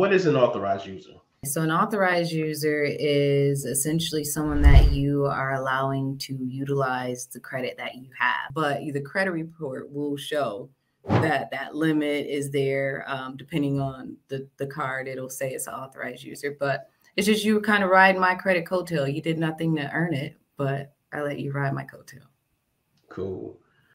What is an authorized user? So an authorized user is essentially someone that you are allowing to utilize the credit that you have, but the credit report will show that that limit is there. Depending on the card, it'll say it's an authorized user, but it's just you kind of ride my credit coattail. You did nothing to earn it, but I let you ride my coattail. Cool.